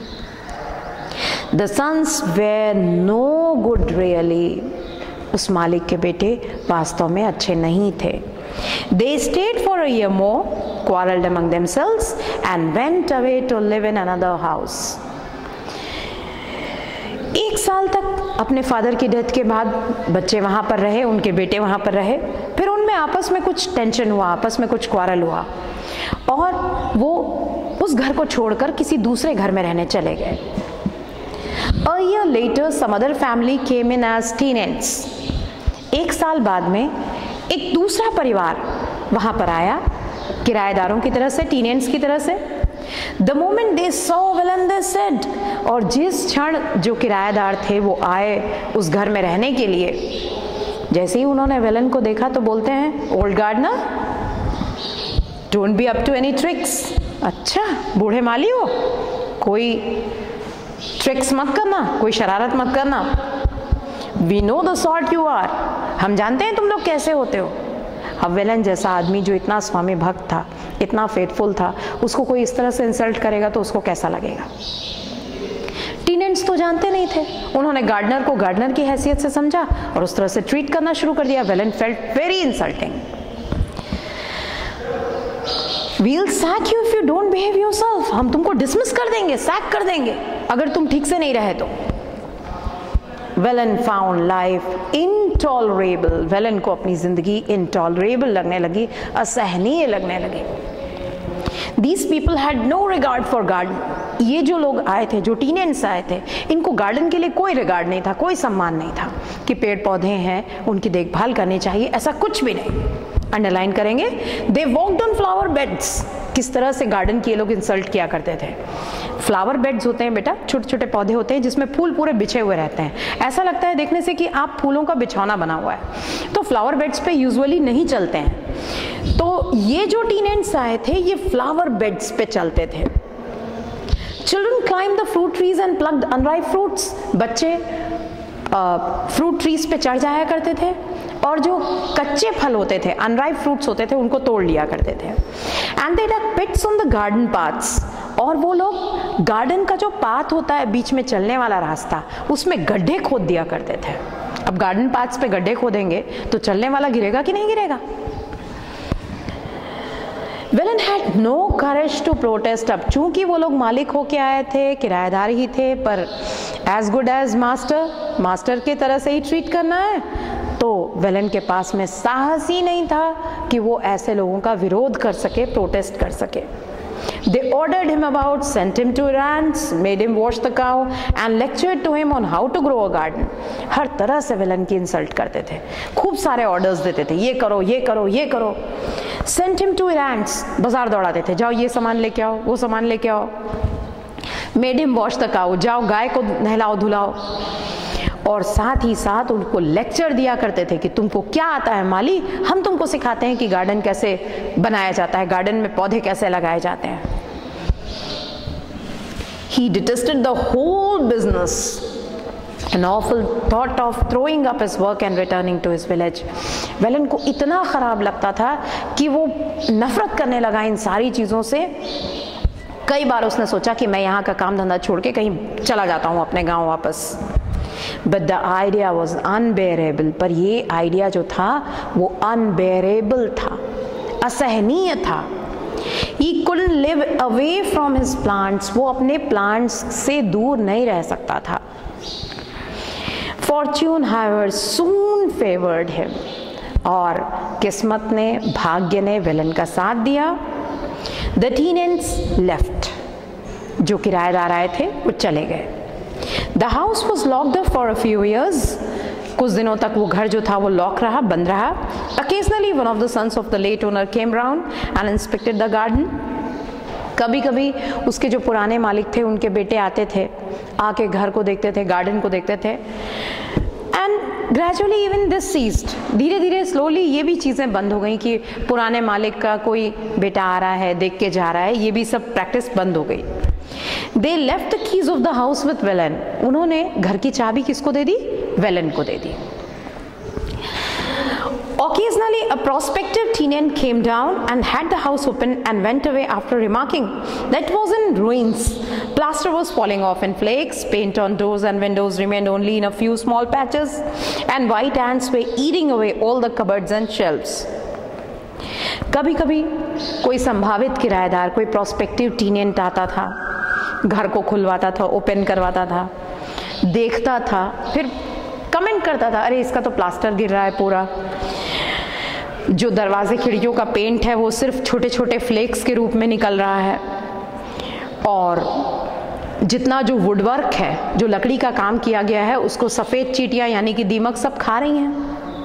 The sons were no good really. उस मालिक के बेटे वास्तव में अच्छे नहीं थे। They stayed for a year more, quarreled among themselves, and went away to live in another house. एक साल तक अपने फादर की डेथ के बाद बच्चे वहाँ पर रहे, उनके बेटे वहाँ पर रहे। फिर उनमें आपस में कुछ टेंशन हुआ, आपस में कुछ क्वारल हुआ और वो उस घर को छोड़कर किसी दूसरे घर में रहने चले गए। A year later, some other family came in as tenants. एक साल बाद में एक दूसरा परिवार वहाँ पर आया, किराएदारों की तरह से, टीनेंट्स की तरह से। The moment they saw Velan, they said, और जिस क्षण जो किराएदार थे वो आए उस घर में रहने के लिए, जैसे ही उन्होंने वेलन को देखा तो बोलते हैं, old gardener, don't be up to any tricks. अच्छा बूढ़े माली हो, कोई ट्रिक्स मत करना, कोई शरारत मत करना। We know the sort you are, हम जानते हैं तुम लोग कैसे होते हो। अब वेलन जैसा आदमी जो इतना स्वामी भक्त था, इतना फेथफुल था, उसको कोई इस तरह से इंसल्ट करेगा तो उसको कैसा लगेगा। टीनेंट्स तो जानते नहीं थे, उन्होंने गार्डनर को गार्डनर की हैसियत से समझा और उस तरह से ट्रीट करना शुरू कर दिया। Velan felt very insulting. We'll sack you if you don't behave yourself. हम तुमको डिसमिस कर देंगे, सैक कर देंगे अगर तुम ठीक से नहीं रहे तो। Velan found life intolerable. Velan को अपनी जिंदगी इंटॉलरेबल लगने लगी, असहनीय लगने लगी। These people had no regard for garden. ये जो लोग आए थे, जो टीनेंट्स आए थे, इनको गार्डन के लिए कोई रिगार्ड नहीं था, कोई सम्मान नहीं था कि पेड़ पौधे हैं उनकी देखभाल करनी चाहिए, ऐसा कुछ भी नहीं। अंडरलाइन करेंगे, they walked on flower beds. किस तरह से गार्डन की ये लोग इंसल्ट किया करते थे। फ्लावर बेड्स होते हैं बेटा, छोटे छोटे पौधे होते हैं जिसमें फूल पूरे बिछे हुए रहते हैं। ऐसा लगता है देखने से कि आप फूलों का बिछौना बना हुआ है। तो फ्लावर बेड्स पे यूजुअली नहीं चलते हैं। तो ये जो टीनेंट्स आए थे ये फ्लावर बेड्स पे चलते थे। Children climb the fruit trees and plucked unripe fruits. बच्चे फ्रूट ट्रीज पे चढ़ जाया करते थे और जो कच्चे फल होते थे, अनराइप फ्रूट्स होते थे, उनको तोड़ लिया करते थे। And they dug pits on the garden paths. और वो लोग गार्डन का जो पाथ होता है, बीच में चलने वाला रास्ता, उसमें गड्ढे खोद दिया करते थे। अब गार्डन पाथ्स पे गड्ढे खोदेंगे तो चलने वाला गिरेगा कि नहीं गिरेगा। Velan had no courage to protest. अब चूंकि वो लोग मालिक होके आए थे, किराएदार ही थे, पर as good as master, master की तरह से ही ट्रीट करना है, तो वेलन के पास में साहस ही नहीं था कि वो ऐसे लोगों का विरोध कर सके, प्रोटेस्ट कर सके। They ordered him about, sent him to errands, made him wash the cow and lectured to him on how to grow a garden. हर तरह से वेलन की इंसल्ट करते थे, खूब सारे ऑर्डर्स देते थे, ये करो, ये करो, ये करो। Sent him to errands, बाजार दौड़ाते थे, जाओ ये सामान लेके आओ, वो सामान लेके आओ। Made him wash the cow, जाओ गाय को नहलाओ धुलाओ। और साथ ही साथ उनको लेक्चर दिया करते थे कि तुमको क्या आता है माली, हम तुमको सिखाते हैं कि गार्डन कैसे बनाया जाता है, गार्डन में पौधे कैसे लगाए जाते हैं। He detested the whole business. An awful thought of throwing up his work and returning to his village. Velan को इतना खराब लगता था कि वो नफरत करने लगा इन सारी चीज़ों से, कई बार उसने सोचा कि मैं यहाँ का काम धंधा छोड़ के कहीं चला जाता हूँ अपने गांव वापस। But the idea was unbearable, पर ये आइडिया जो था वो अनबेरेबल था, असहनीय था। He couldn't live away from his plants, वो अपने प्लांट्स से दूर नहीं रह सकता था। Fortune, however, soon favored him, और किस्मत ने, भाग्य ने विलन का साथ दिया। The tenants left, जो किराएदार आए थे वो चले गए। The house was locked up for a few years, कुछ दिनों तक वो घर जो था वो लॉक रहा, बंद रहा। Occasionally one of the sons of the late owner came round and inspected the garden. कभी कभी उसके जो पुराने मालिक थे उनके बेटे आते थे, आके घर को देखते थे, गार्डन को देखते थे। And gradually even this ceased, धीरे धीरे स्लोली ये भी चीज़ें बंद हो गई कि पुराने मालिक का कोई बेटा आ रहा है, देख के जा रहा है, ये भी सब प्रैक्टिस बंद हो गई। They left the keys of the house with Velen. उन्होंने घर की चाबी किसको दे दी? वेलन को दे दी। Occasionally a prospective tenant came down and had the house open and went away after remarking that it was in ruins. Plaster was falling off in flakes, paint on doors and windows remained only in a few small patches, and white ants were eating away all the cupboards and shelves. कभी कभी कोई संभावित किराएदार, कोई प्रोस्पेक्टिव टेनेंट आता था, घर को खुलवाता था, ओपन करवाता था, देखता था, फिर कमेंट करता था, अरे इसका तो प्लास्टर गिर रहा है पूरा, जो दरवाजे खिड़कियों का पेंट है वो सिर्फ छोटे छोटे फ्लेक्स के रूप में निकल रहा है, और जितना जो वुडवर्क है, जो लकड़ी का काम किया गया है, उसको सफ़ेद चींटियाँ यानी कि दीमक सब खा रही हैं।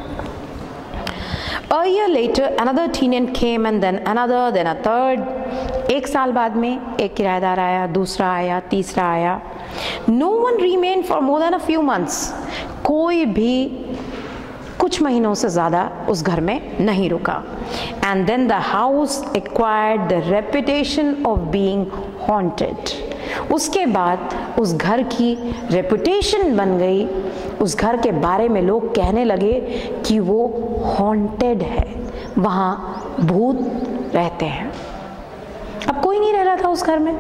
A year later, another tenant came and then another, then a third. एक साल बाद में एक किराएदार आया, दूसरा आया, तीसरा आया। No one remained for more than a few months. कोई भी कुछ महीनों से ज़्यादा उस घर में नहीं रुका। And then the house acquired the reputation of being haunted. उसके बाद उस घर की रेपुटेशन बन गई, उस घर के बारे में लोग कहने लगे कि वो हॉन्टेड है, वहाँ भूत रहते हैं। अब कोई नहीं रह रहा था उस घर में,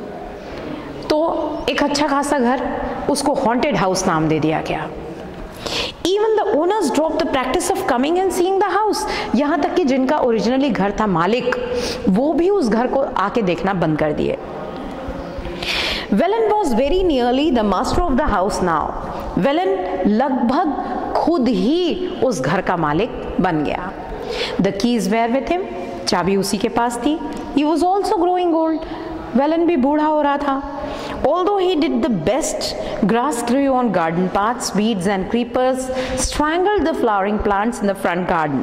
तो एक अच्छा खासा घर, उसको हॉन्टेड हाउस नाम दे दिया गया। Even the owners dropped the practice of coming and seeing the house. यहाँ तक कि जिनका ओरिजिनली घर था, मालिक, वो भी उस घर को आके देखना बंद कर दिए। Velen was very nearly the master of the house now. Velen लगभग खुद ही उस घर का मालिक बन गया। The keys were with him. चाबी उसी के पास थी। He was also growing old. Velen भी बूढ़ा हो रहा था। Although he did the best, grass grew on garden paths, weeds and creepers strangled the flowering plants in the front garden.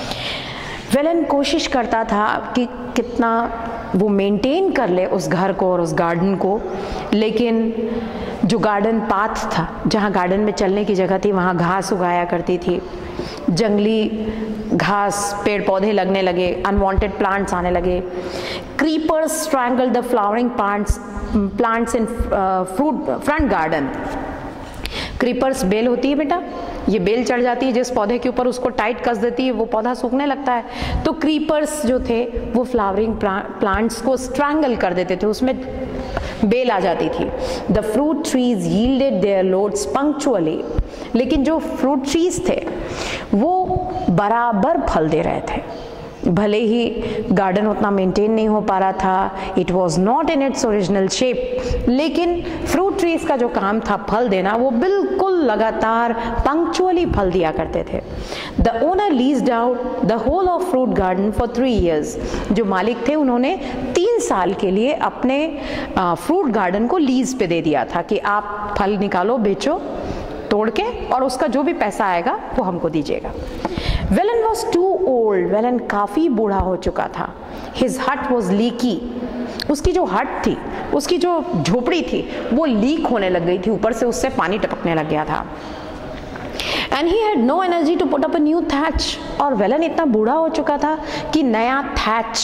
Velen कोशिश करता था कि कितना वो मेंटेन कर ले उस घर को और उस गार्डन को, लेकिन जो गार्डन पाथ था, जहाँ गार्डन में चलने की जगह थी, वहाँ घास उगाया करती थी, जंगली घास, पेड़ पौधे लगने लगे, अनवांटेड प्लांट्स आने लगे। Creepers strangled the flowering plants in front garden. Creepers बेल होती है बेटा, ये बेल चढ़ जाती है जिस पौधे के ऊपर, उसको टाइट कस देती है, वो पौधा सूखने लगता है। तो क्रीपर्स जो थे वो फ्लावरिंग प्लांट्स को स्ट्रैंगल कर देते थे, उसमें बेल आ जाती थी। The fruit trees yielded their loads punctually, लेकिन जो फ्रूट ट्रीज थे वो बराबर फल दे रहे थे, भले ही गार्डन उतना मेंटेन नहीं हो पा रहा था, it was not in its original shape, लेकिन फ्रूट ट्रीज का जो काम था फल देना, वो बिल्कुल लगातार पंक्चुअली फल दिया करते थे। The owner leased out the whole of fruit garden for 3 years। जो मालिक थे उन्होंने 3 साल के लिए अपने फ्रूट गार्डन को लीज पे दे दिया था कि आप फल निकालो, बेचो तोड़ के, और उसका जो भी पैसा आएगा वो हमको दीजिएगा। Velen was too old. Velen काफ़ी बूढ़ा हो चुका था। His hut was leaky. उसकी जो हट थी, उसकी जो झोपड़ी थी, वो लीक होने लग गई थी, ऊपर से उससे पानी टपकने लग गया था। And he had no energy to put up a new thatch. और वेलन इतना बूढ़ा हो चुका था कि नया thatch,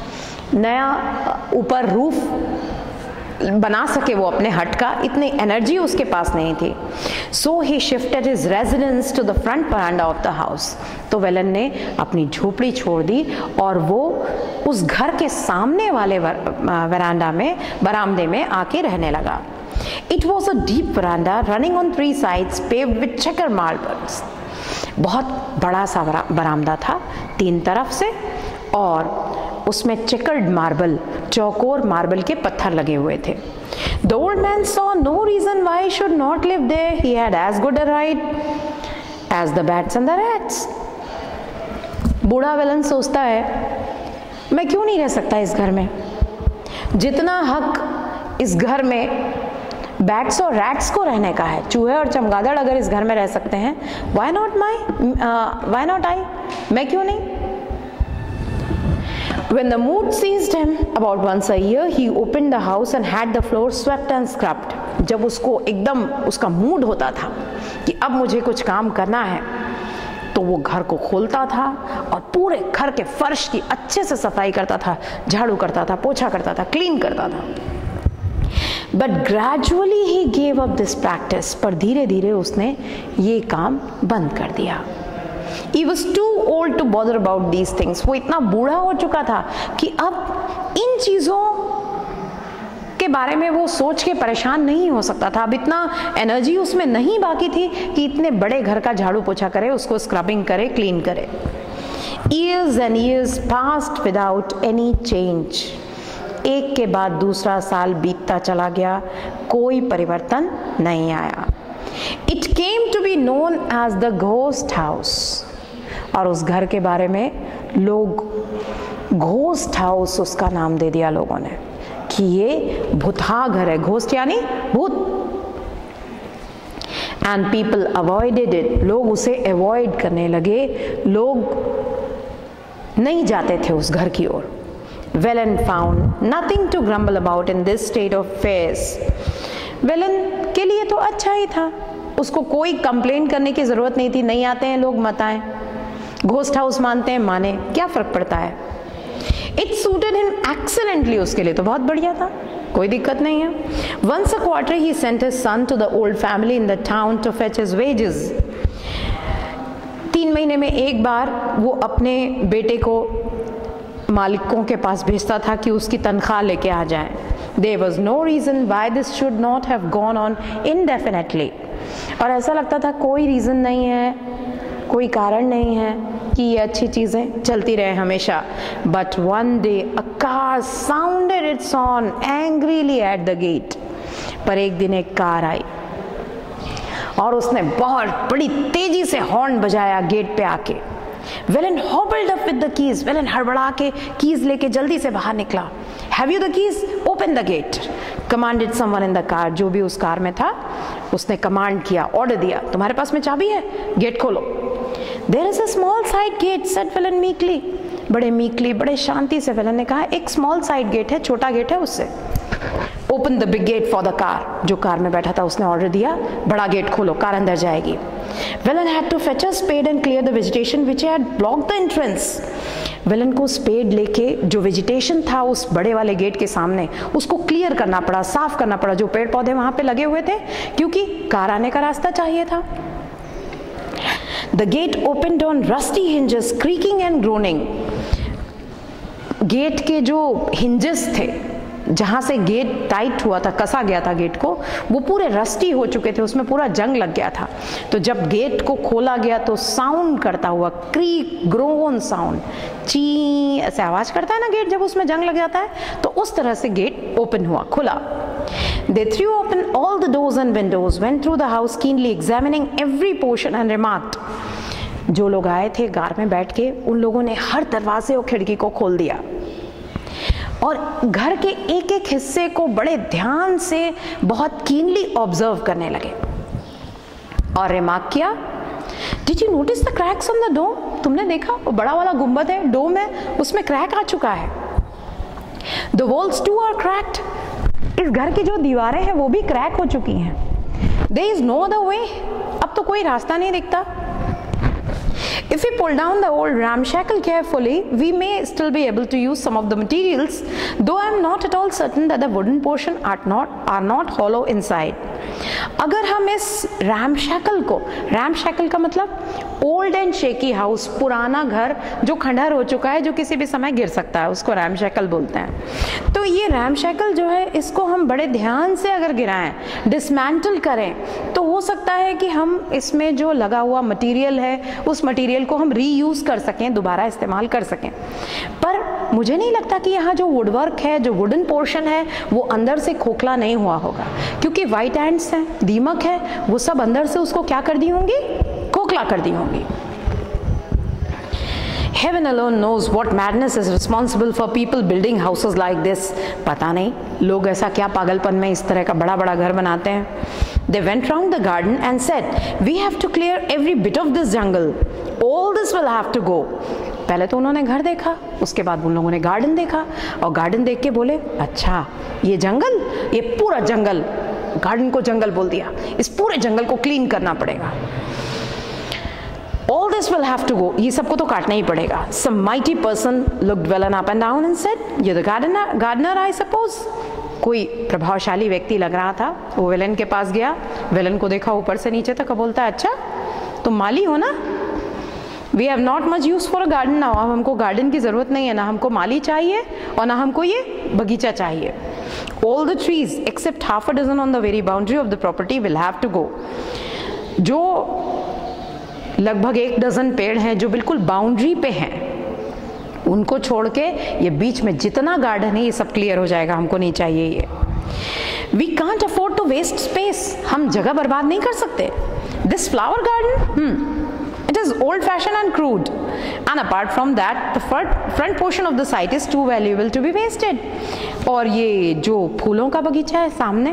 नया ऊपर रूफ बना सके वो अपने हट का, इतनी एनर्जी उसके पास नहीं थी। So he shifted his residence to the front veranda of the house. तो वेलन ने अपनी झोपड़ी छोड़ दी और वो उस घर के सामने वाले बरामदे में आके रहने लगा। It was a deep veranda running on 3 sides paved with checker marbles. बहुत बड़ा सा बरामदा था 3 तरफ से, और उसमें चेकर्ड मार्बल, चौकोर मार्बल के पत्थर लगे हुए थे। The old man saw no reason why he should not live there. He had as good a right as the bats and the rats. बूढ़ा वेलन सोचता है, मैं क्यों नहीं रह सकता इस घर में? जितना हक इस घर में बैट्स और रैट्स को रहने का है, चूहे और चमगादड़ अगर इस घर में रह सकते हैं, why not I? मैं क्यों नहीं? When the mood seized him about once a year, he opened the house and had the floor swept and scrubbed. जब उसको एकदम उसका मूड होता था कि अब मुझे कुछ काम करना है, तो वो घर को खोलता था और पूरे घर के फर्श की अच्छे से सफाई करता था, झाड़ू करता था, पोछा करता था, क्लीन करता था। But gradually he gave up this practice. पर धीरे धीरे उसने ये काम बंद कर दिया। He was too old to bother about these things. वो इतना बूढ़ा हो चुका था कि अब इन चीज़ों के बारे में वो सोच के परेशान नहीं हो सकता था। अब इतना एनर्जी उसमें नहीं बाकी थी कि इतने बड़े घर का झाड़ू पोछा करे, उसको स्क्रबिंग करे, क्लीन करे। Years and years passed without any change. एक के बाद दूसरा साल बीतता चला गया, कोई परिवर्तन नहीं आया। It came to be known as the ghost house. और उस घर के बारे में लोग घोस्ट हाउस उसका नाम दे दिया लोगों ने कि ये भूतहा घर है। घोस्ट यानी भूत। एंड पीपल अवॉइडेड इट, लोग उसे अवॉइड करने लगे, लोग नहीं जाते थे उस घर की ओर। Velen found nothing to grumble about in this state of affairs. Velan के लिए तो अच्छा ही था, उसको कोई कंप्लेंट करने की जरूरत नहीं थी। नहीं आते हैं लोग, मत आए, घोस्ट हाउस मानते हैं, माने, क्या फर्क पड़ता है। इट सूटेड हिम एक्सीलेंटली, उसके लिए तो बहुत बढ़िया था, कोई दिक्कत नहीं है। Once a quarter he sent his son to the old family in the town to fetch his wages. 3 महीने में एक बार वो अपने बेटे को मालिकों के पास भेजता था कि उसकी तनख्वाह लेके आ जाएं। There was no reason why this should not have gone on indefinitely. और ऐसा लगता था कोई रीज़न नहीं है, कोई कारण नहीं है कि ये अच्छी चीज़ें चलती रहे हमेशा। But one day a car sounded its horn angrily at the gate. पर एक दिन एक कार आई और उसने बहुत बड़ी तेजी से हॉर्न बजाया गेट पे आके। Velen hobbled up with the keys. Velen हड़बड़ा के कीज लेके जल्दी से बाहर निकला। Have you the keys? Open the gate. Commanded someone in the car. जो भी उस कार में था उसने कमांड किया, ऑर्डर दिया, तुम्हारे पास में चाबी है, गेट खोलो। There is a small side gate, said Velen meekly. बड़े मीकली, बड़े शांति से वेलन ने कहा, एक स्मॉल साइड गेट है, छोटा गेट है उससे। Open the big gate for the car. जो कार में बैठा था उसने ऑर्डर दिया, बड़ा गेट खोलो, कार अंदर जाएगी। Velen had to fetch a spade and clear the vegetation which had blocked the entrance. Velan को स्पेड लेके जो वेजिटेशन था उस बड़े वाले गेट के सामने उसको क्लियर करना पड़ा, साफ करना पड़ा, जो पेड़ पौधे वहां पे लगे हुए थे, क्योंकि कार आने का रास्ता चाहिए था। The gate opened on rusty hinges, creaking and groaning. Gate के जो हिंजेस थे, जहां से गेट टाइट हुआ था, कसा गया था गेट को, वो पूरे रस्टी हो चुके थे, उसमें पूरा जंग लग गया था। तो जब गेट को खोला गया तो साउंड करता हुआ, क्रीक ग्रोन साउंड, ची ऐसे आवाज करता है ना गेट जब उसमें जंग लग जाता है, तो उस तरह से गेट ओपन हुआ, खुला। They threw open all the doors and windows, went through the house keenly examining every portion and remarked. जो लोग आए थे कार में बैठ के, उन लोगों ने हर दरवाजे और खिड़की को खोल दिया और घर के एक एक हिस्से को बड़े ध्यान से बहुत कीनली ऑब्जर्व करने लगे और रिमार्क किया, did you notice the cracks on the dome? तुमने देखा वो बड़ा वाला गुंबद है, डोम है, उसमें क्रैक आ चुका है। The walls too are cracked. इस घर की जो दीवारें हैं वो भी क्रैक हो चुकी हैं। There is no other way. अब तो कोई रास्ता नहीं दिखता। If we pull down the old ramshackle carefully, we may still be able to use some of the materials, though I am not at all certain that the wooden portion are not hollow inside. अगर हम इस ramshackle को, ramshackle का मतलब ओल्ड एंड शेकी हाउस, पुराना घर जो खंडहर हो चुका है, जो किसी भी समय गिर सकता है, उसको रैमशैकल बोलते हैं। तो ये रैमशैकल जो है, इसको हम बड़े ध्यान से अगर गिराएं, डिसमेंटल करें, तो हो सकता है कि हम इसमें जो लगा हुआ मटेरियल है उस मटेरियल को हम रीयूज कर सकें, दोबारा इस्तेमाल कर सकें। पर मुझे नहीं लगता कि यहाँ जो वुडवर्क है, जो वुडन पोर्शन है, वो अंदर से खोखला नहीं हुआ होगा, क्योंकि वाइट एंड्स हैं, दीमक है, वो सब अंदर से उसको क्या कर दी होंगी, खोखला कर दी होंगी। Heaven alone knows what madness is responsible for people building houses like this. पता नहीं लोग ऐसा क्या पागलपन में इस तरह का बड़ा बड़ा घर बनाते हैं। They went round the garden and said, "We have to clear every bit of this jungle. All this will have to go." पहले तो उन्होंने घर देखा, उसके बाद उन लोगों ने गार्डन देखा, और गार्डन देख के बोले, अच्छा ये जंगल, ये पूरा जंगल, गार्डन को जंगल बोल दिया, इस पूरे जंगल को क्लीन करना पड़ेगा। All this will have to go. ये सबको तो काटना ही पड़ेगा। Some mighty person looked Velen up and down and said, "You're the gardener, I suppose." कोई प्रभावशाली व्यक्ति लग रहा था, वो वेलन के पास गया, वेलन को देखा ऊपर से नीचे तक, बोलता है, अच्छा तुम माली हो ना? We have not much use for a garden now. अब हमको गार्डन की जरूरत नहीं है, ना हमको माली चाहिए और ना हमको ये बगीचा चाहिए। All the trees except half a dozen on the very boundary of the property will have to go. जो लगभग 1 डज़न पेड़ हैं जो बिल्कुल बाउंड्री पे हैं, उनको छोड़ के ये बीच में जितना गार्डन है ये सब क्लियर हो जाएगा, हमको नहीं चाहिए ये। We can't afford to waste space. हम जगह बर्बाद नहीं कर सकते। This flower garden, it is old-fashioned and crude, and apart from that, the front portion of the site is too valuable to be wasted. और ये जो फूलों का बगीचा है सामने,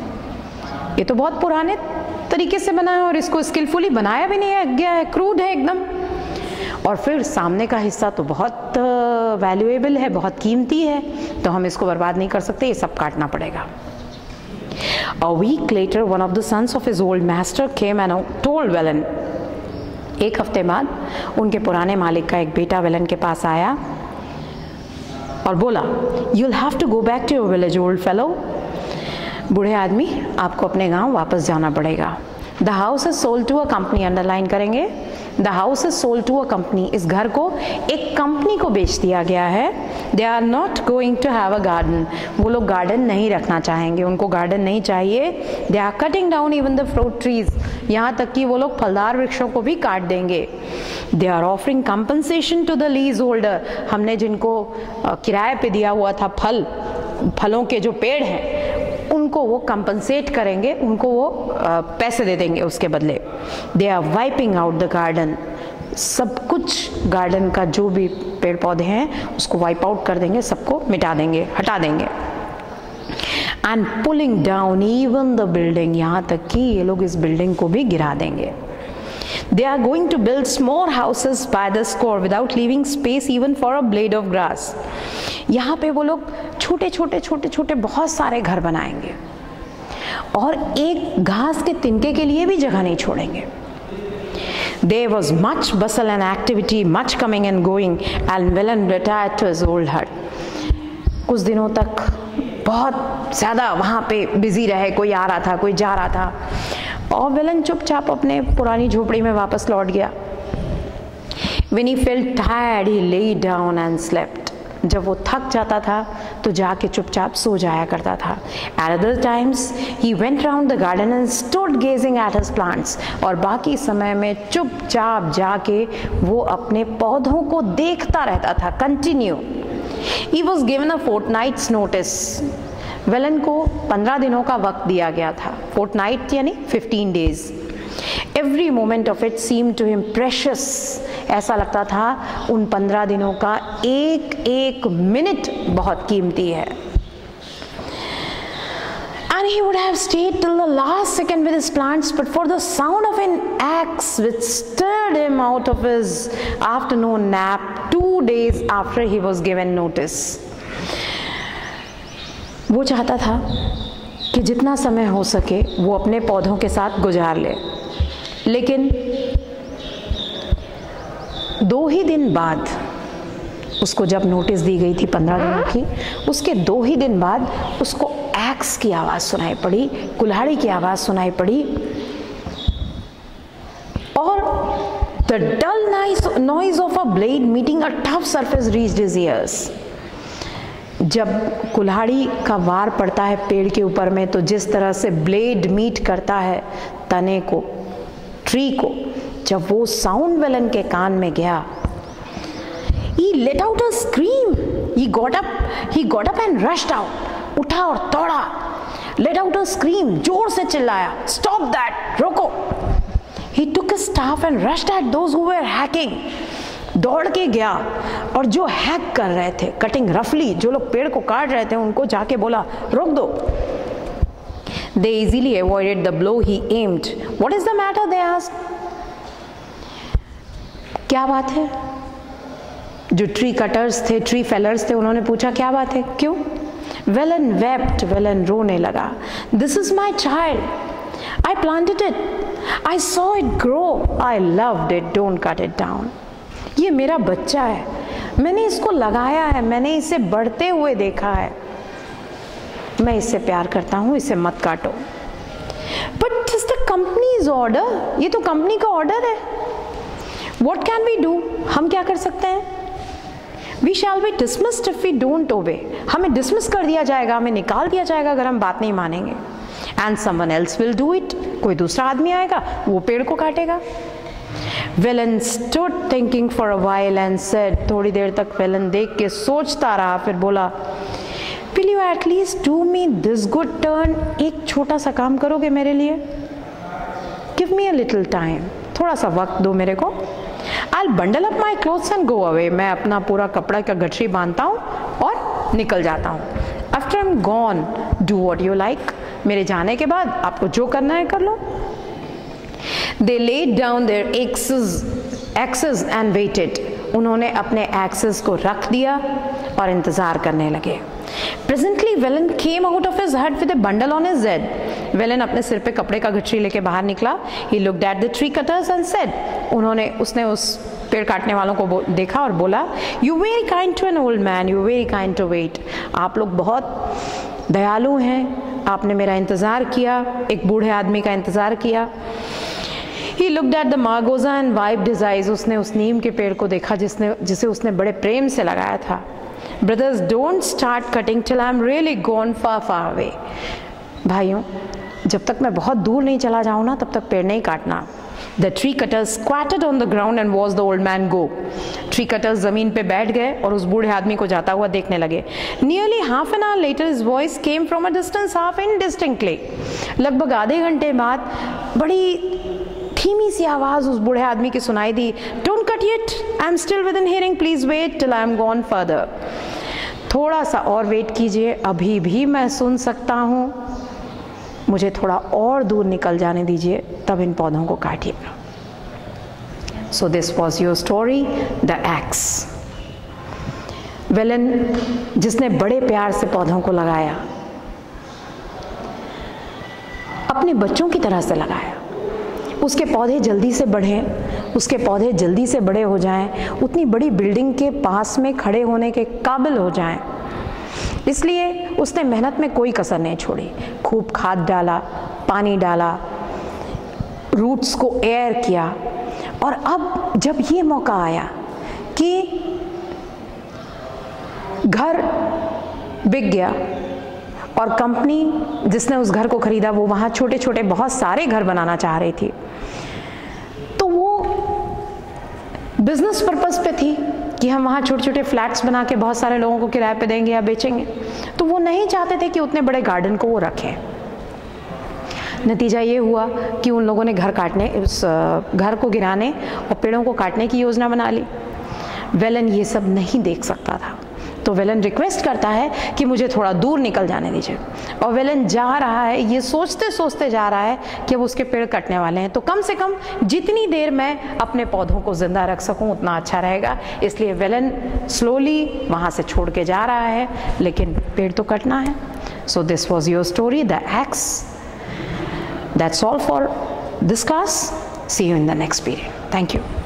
ये तो बहुत पुराने तरीके से बना है और इसको स्किलफुली बनाया भी नहीं है, गया है, क्रूड है एकदम। और फिर सामने का हिस्सा तो बहुत वैल्यूएबल है, बहुत कीमती है, तो हम इसको बर्बाद नहीं कर सकते, ये सब काटना पड़ेगा। A week later, one of the sons of his old master came and told Velen. एक हफ्ते बाद उनके पुराने मालिक का एक बेटा वेलन के पास आया और बोला, You'll have to go back to your village, old fellow. बूढ़े आदमी, आपको अपने गांव वापस जाना पड़ेगा। The house is sold to a company, underline करेंगे। The house is sold to a company. इस घर को एक कंपनी को बेच दिया गया है। They are not going to have a garden. वो लोग गार्डन नहीं रखना चाहेंगे, उनको गार्डन नहीं चाहिए। They are cutting down even the fruit trees. यहाँ तक कि वो लोग फलदार वृक्षों को भी काट देंगे। They are offering compensation to the leaseholder. हमने जिनको किराए पे दिया हुआ था फलों के जो पेड़ हैं, उनको वो कंपनसेट करेंगे, उनको वो पैसे दे देंगे उसके बदले। They are wiping out the garden, सब कुछ गार्डन का जो भी पेड़ पौधे हैं उसको वाइप आउट कर देंगे, सबको मिटा देंगे, हटा देंगे। And pulling down even the building, यहाँ तक कि ये लोग इस बिल्डिंग को भी गिरा देंगे। They are going to build small houses by the score without leaving space even for a blade of grass. यहाँ पे वो लोग छोटे छोटे बहुत सारे घर बनाएंगे और एक घास के तिनके के लिए भी जगह नहीं छोड़ेंगे। There was much bustle and activity, much coming and going, and Velen retired to his old hut. कुछ दिनों तक बहुत ज़्यादा वहाँ पे बिजी रहे, कोई आ रहा था, कोई जा रहा था, और वेलन चुपचाप अपने पुरानी झोपड़ी में वापस लौट गया। When he felt tired, he lay down and slept. जब वो थक जाता था तो जाके चुपचाप सो जाया करता था। At other times, he went round the garden and stood gazing at his plants. और बाकी समय में चुपचाप जाके वो अपने पौधों को देखता रहता था, continue. He was given a fortnight's notice. वेलन को 15 दिनों का वक्त दिया गया था। फोर्टनाइट यानी 15 days. Every moment of it seemed to him precious. ऐसा लगता था उन 15 दिनों का एक एक मिनट बहुत कीमती है। And he would have stayed till the last second with his plants, but for the sound of an axe which stirred him out of his afternoon nap 2 days after he was given notice. वो चाहता था कि जितना समय हो सके वो अपने पौधों के साथ गुजार ले, लेकिन 2 ही दिन बाद उसको जब नोटिस दी गई थी 15 दिनों की, उसके 2 ही दिन बाद उसको एक्स की आवाज़ सुनाई पड़ी, कुल्हाड़ी की आवाज़ सुनाई पड़ी, और The dull noise of a blade meeting a tough surface reached his ears. जब कुल्हाड़ी का वार पड़ता है पेड़ के ऊपर में, तो जिस तरह से ब्लेड मीट करता है तने को, ट्री को, जब वो साउंड वेलन के कान में गया, he let out a scream. He got up and rushed out. उठा और दौड़ा. Let out a scream. जोर से चिल्लाया. Stop that. रोको. He took his staff and rushed at those who were hacking. दौड़ के गया और जो हैक कर रहे थे, कटिंग रफली, जो लोग पेड़ को काट रहे थे, उनको जाके बोला रोक दो. They easily avoided the blow he aimed. What is the matter? They asked. क्या बात है? जो ट्री कटर्स थे, ट्री फेलर्स थे, उन्होंने पूछा क्या बात है, क्यों? वेलन wept. वेलन रोने लगा. This is my child. I planted it. I saw it grow. I loved it. Don't cut it down. ये मेरा बच्चा है, मैंने इसको लगाया है, मैंने इसे बढ़ते हुए देखा है, मैं इससे प्यार करता हूँ, इसे मत काटो. But it is the company's order. ये तो कंपनी का ऑर्डर है. What can we do? हम क्या कर सकते हैं? We shall be dismissed if we don't obey. हमें डिसमिस कर दिया जाएगा, हमें निकाल दिया जाएगा अगर हम बात नहीं मानेंगे. And someone else will do it. कोई दूसरा आदमी आएगा, वो पेड़ को काटेगा. Velen stood thinking for a while and said, थोड़ी देर तक वेलन देख के सोचता रहा, फिर बोला, Will you at least do me this good turn? एक छोटा सा काम करोगे मेरे लिए? Give me a little time. थोड़ा सा वक्त दो मेरे को. I'll bundle up my clothes and go away. मैं अपना पूरा कपड़ा का गठरी बांधता हूँ और निकल जाता हूँ. After I'm gone, do what you like. मेरे जाने के बाद आपको जो करना है कर लो. They laid down their axes and waited. उन्होंने अपने axes को रख दिया और इंतजार करने लगे. Presently, Velen came out of his hut with a bundle on his head. Velen अपने सिर पे कपड़े का गठरी लेके बाहर निकला. He looked at the tree cutters and said, उसने उस पेड़ काटने वालों को देखा और बोला, You very kind to an old man. You very kind to wait. आप लोग बहुत दयालु हैं. आपने मेरा इंतजार किया, एक बूढ़े आदमी का इंतजार किया. He looked at the margosa and wiped his eyes. उसने उस नीम के पेड़ को देखा जिसे उसने बड़े प्रेम से लगाया था. Brothers, don't start cutting till I'm really gone far away. भाइयों, जब तक मैं बहुत दूर नहीं चला जाऊँ ना, तब तक पेड़ नहीं काटना. The tree cutters squatted on the ground and watched the old man go. Tree cutters ज़मीन पे बैठ गए और उस बूढ़े आदमी को जाता हुआ देखने लगे. Nearly half an hour later, his voice came from a distance half indistinctly. लगभग आधे घंटे बाद बड़ी धीमी सी आवाज उस बूढ़े आदमी की सुनाई दी. Don't cut yet. I'm still within hearing. Please wait till I'm gone further. थोड़ा सा और वेट कीजिए, अभी भी मैं सुन सकता हूँ, मुझे थोड़ा और दूर निकल जाने दीजिए, तब इन पौधों को काटिएगा. So this was your story, the axe. Velan जिसने बड़े प्यार से पौधों को लगाया, अपने बच्चों की तरह से लगाया, उसके पौधे जल्दी से बढ़ें, उसके पौधे जल्दी से बड़े हो जाएं, उतनी बड़ी बिल्डिंग के पास में खड़े होने के काबिल हो जाएं. इसलिए उसने मेहनत में कोई कसर नहीं छोड़ी. खूब खाद डाला, पानी डाला, रूट्स को एयर किया. और अब जब ये मौका आया कि घर बिक गया और कंपनी जिसने उस घर को खरीदा वो वहाँ छोटे छोटे बहुत सारे घर बनाना चाह रही थी, तो वो बिजनेस पर्पस पे थी कि हम वहाँ छोटे छोटे फ्लैट्स बना के बहुत सारे लोगों को किराए पे देंगे या बेचेंगे. तो वो नहीं चाहते थे कि उतने बड़े गार्डन को वो रखें. नतीजा ये हुआ कि उन लोगों ने उस घर को गिराने और पेड़ों को काटने की योजना बना ली. वेलन ये सब नहीं देख सकता था, तो वेलन रिक्वेस्ट करता है कि मुझे थोड़ा दूर निकल जाने दीजिए. और वेलन जा रहा है, ये सोचते सोचते जा रहा है कि अब उसके पेड़ कटने वाले हैं, तो कम से कम जितनी देर मैं अपने पौधों को जिंदा रख सकूं उतना अच्छा रहेगा. इसलिए वेलन स्लोली वहाँ से छोड़ के जा रहा है, लेकिन पेड़ तो कटना है. So this was your story, the axe. That's all for this class. See you in the next period. Thank you.